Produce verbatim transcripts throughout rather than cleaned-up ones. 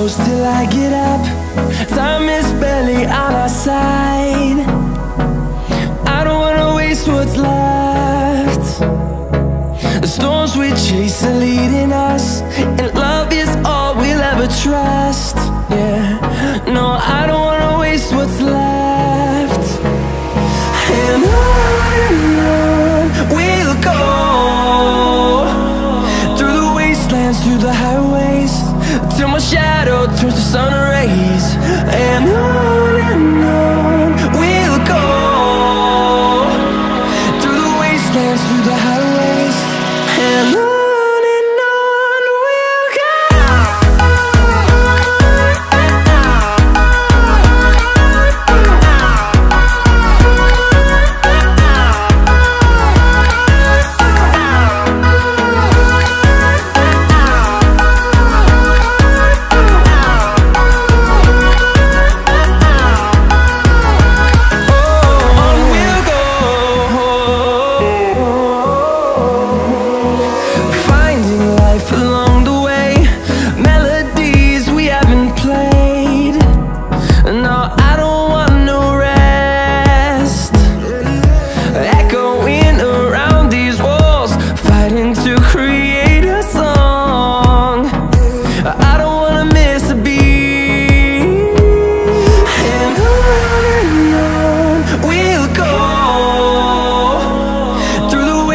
goes till I get up. Time is barely on our side. I don't wanna waste what's left. The storms we chase are leading us, and love is all we'll ever trust. Yeah, no, I don't wanna waste what's left. And on and on we'll go, through the wastelands, through the highways, till my shadow turns to sun rays. And on and on we'll go, through the wastelands, through the highways, and on.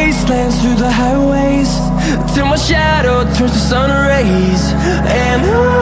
Through the highways, till my shadow turns to sun rays. And